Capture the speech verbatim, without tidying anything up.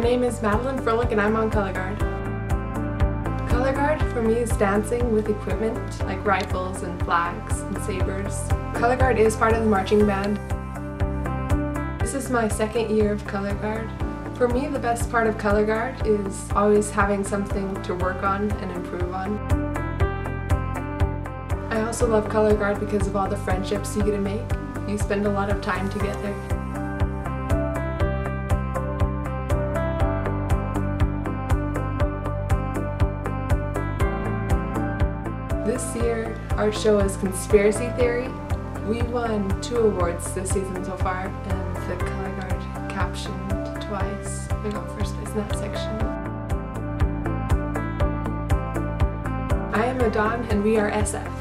name is Madeline Froelich and I'm on Color Guard. Color Guard for me is dancing with equipment like rifles and flags and sabers. Color Guard is part of the marching band. This is my second year of Color Guard. For me, the best part of Color Guard is always having something to work on and improve on. I also love Color Guard because of all the friendships you get to make. You spend a lot of time together. This year, our show is Conspiracy Theory. We won two awards this season so far, and the Color Guard captioned twice. We got first place in that section. I am Adon, and we are S F.